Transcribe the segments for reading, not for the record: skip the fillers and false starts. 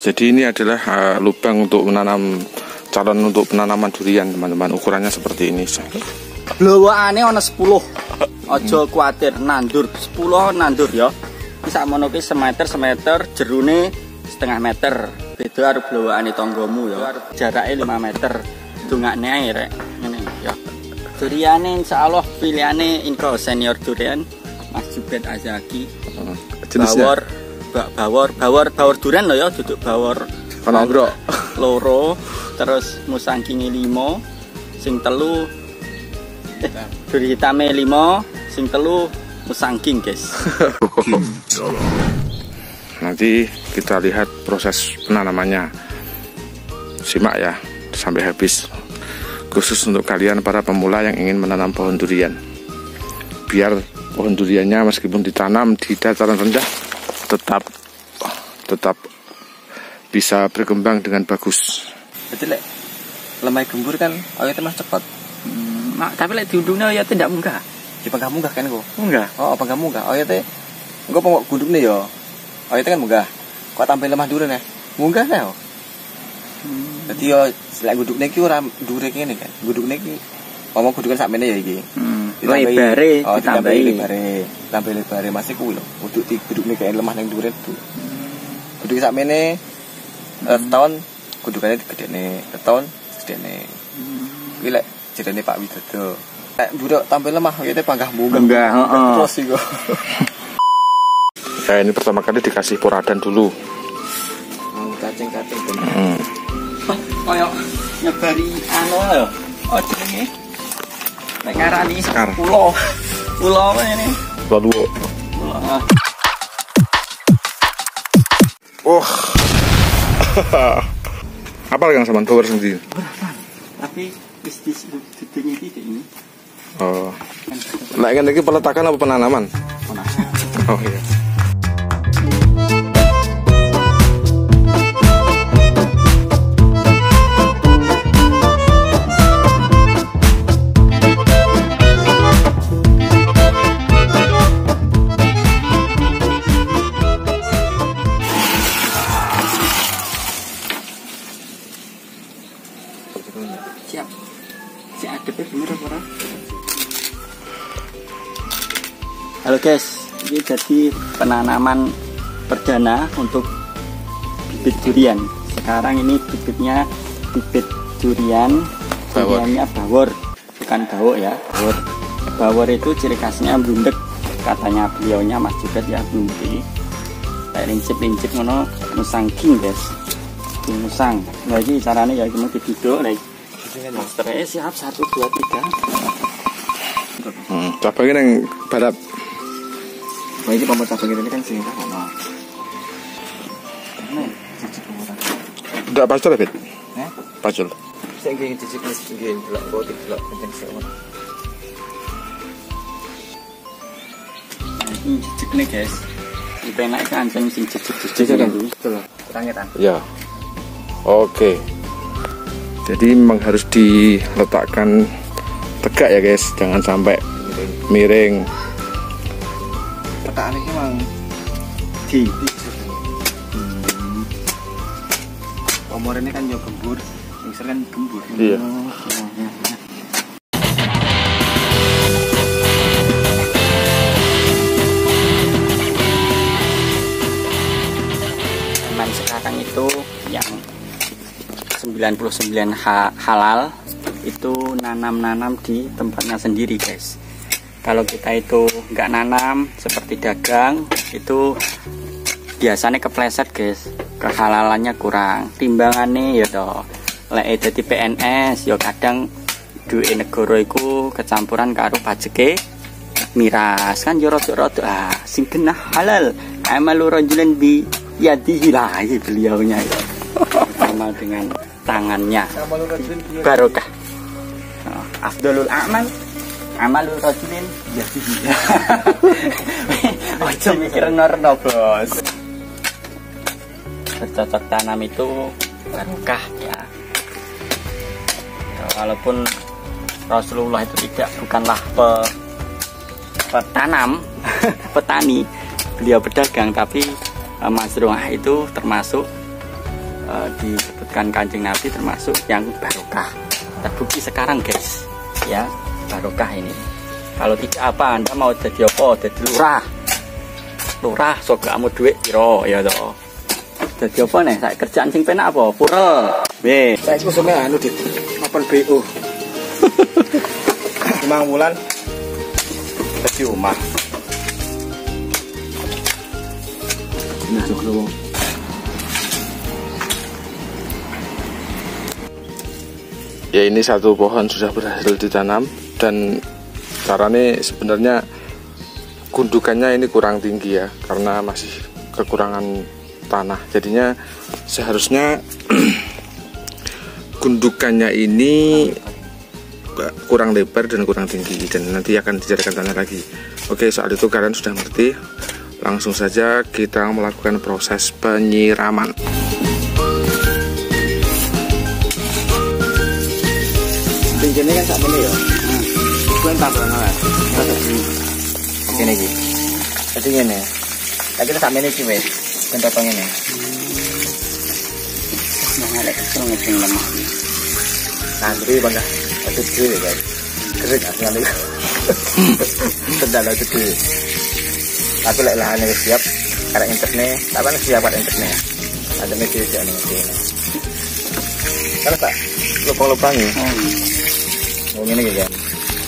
Jadi ini adalah lubang untuk menanam, calon untuk penanaman durian teman-teman. Ukurannya seperti ini. Blowaane ana 10. Aja kuwatir nandur 10 nandur ya. Iki sakmono ki semeter, jerune setengah meter. Beda karo blowaane tanggamu ya. Jarake 5 meter. Dongakne ae rek. Ngene ya. Duriane insyaallah pilihane Inko senior durian Mas Jubed Azaki. Jenisnya bawor durian lho ya, duduk bawor Konogro loro, terus musangkinge 5, sing telu duri hitame 5, sing telu musangking, guys. Nanti kita lihat proses penanamannya. Simak ya sampai habis. Khusus untuk kalian para pemula yang ingin menanam pohon durian. Biar pohon duriannya meskipun ditanam di dataran rendah tetap bisa berkembang dengan bagus. Betul lek lemah gembur kan awetnya mas cepat. Tapi lek diundungnya ya tidak munggah. Di panggah munggah kan kok. Munggah. Oh, panggah munggah. Awetnya engko pokok gundukne ya. Awetnya kan munggah. Kok tampil lemah durian ya? Munggah ya. Dadi yo lek gundukne iki ora ndure kene kan. Gundukne iki omong gundukan sakmene ya iki. Lebare ditambahi lebare masih kuwi lho. Kudu digudukne kayak lemah ning dhuwur itu. Kudu sakmene tahun gudukane gedene, tahun gedene. Kuwi lek jedane Pak Widodo. Lek nduruk tampil lemah kene panggah munggah. Terus iku. Ya ini pertama kali dikasih poradan dulu. Cacing-cacing Kaya nyebari anu lho. Oh jenenge. Nek ngarani pulo apa ini? Lalu apa yang sama power sendiri? Berapa? Tapi bisnis gedenya tidak ini. Oh. Nah, ini peletakan apa penanaman? Penanaman. Oh iya. Siap. Si adepnya bener apa? Halo guys, ini jadi penanaman perdana untuk bibit durian. Sekarang ini bibitnya bibit durian, duriannya bawor, bukan bawok ya, bawor. Bawor itu ciri khasnya bundek, katanya beliaunya Mas Jubed ya, bundek. Kayak lincip-lincip ngono, musangking guys. Musang. Nah ini caranya ya cuma diduduk lagi. Monsternya siap 1, 2, 3. Cabangnya yang barat. Wah ini pamor cabang ini kan sini kan mau. Udah pacul ya, Bet? Pacul. Saya ingin cicip ingin delok botik delok kenceng sewa. Ini cicip nih guys. Dipenak kan sing cicip dulu. Tangetan. Ya. Oke. Jadi memang harus diletakkan tegak ya guys, jangan sampai miring. Letakane iki mang di omor ini kan yo gembur, mixer kan gembur. Iya. Teman sekarang itu yang 99 halal itu nanam-nanam di tempatnya sendiri guys. Kalau kita itu nggak nanam seperti dagang itu biasanya kepleset guys, kehalalannya kurang, timbangannya ya toh lek dadi PNS ya kadang duit negara iku kecampuran karo pajeke miras kan yo rada sing genah halal amalu rajulin bi yadihi lah beliaunya ya. Sama dengan tangannya barokah. Afdalul a'mal amalul rajulin yadihi. Ojo mikir norno bos. Bercocok tanam itu barokah ya. Walaupun Rasulullah itu bukanlah petanam, petani, beliau pedagang, tapi Mazru'ah itu termasuk disebutkan Kanjeng Nabi termasuk yang barokah. Terbukti sekarang guys, ya barokah ini. Kalau tidak apa Anda mau jadi apa? Jadi lurah, so kamu duit piro ya toh. Jadi apa nih? Saya kerjaan sing penak apa? Pura. B. Saya itu sebenarnya anu dit, mapan BO. 5 bulan Jadi rumah. ini joglo. Ya ini satu pohon sudah berhasil ditanam dan caranya sebenarnya gundukannya ini kurang tinggi ya karena masih kekurangan tanah. Jadinya seharusnya gundukannya ini kurang lebar dan kurang tinggi dan nanti akan dijadikan tanah lagi. Oke, soal itu kalian sudah mengerti. Langsung saja kita melakukan proses penyiraman. Tingginya kan sak meneh ya. Gue tambahan lah. Ngene iki. Dadi ngene. Lah kita sak meneh iki wis. Ben potong ngene. Nah, ada kecil ngecing lemah. Nah, jadi bangga. Itu dhewe guys. Keren asline. Kendala gede. Tapi lek lahane wis siap, karek interne, tapi siap karek interne. Ada media di sini. Kan tak lupang-lupang ya. Oh, ini gitu kan.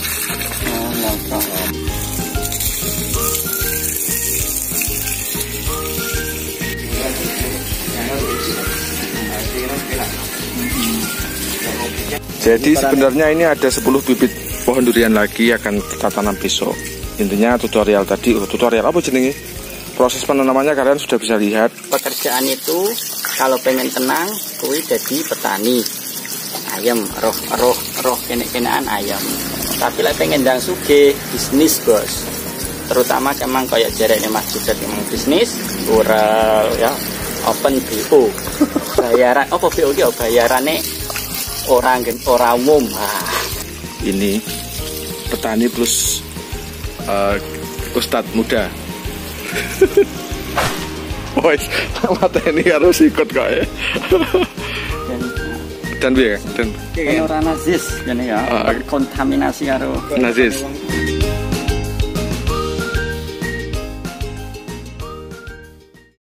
Jadi sebenarnya ini ada 10 bibit pohon durian lagi akan kita tanam besok. Intinya tutorial tadi, tutorial apa jenenge? Proses penanamannya kalian sudah bisa lihat. Pekerjaan itu kalau pengen tenang, kuwi jadi petani. Ayam, roh kene-kenean ayam. Tapi lah pengen ndang sugih, bisnis bos. Terutama emang kayak jaraknya Mas Judat emang bisnis, rural ya, open BO. Bayaran, apa BO ki? Bayarane orang umum. Ini petani plus ustadz muda. Woi, mata ini harus ikut kok ya. Dan biar dan orang nazis, jadi ya kontaminasi karo nazis.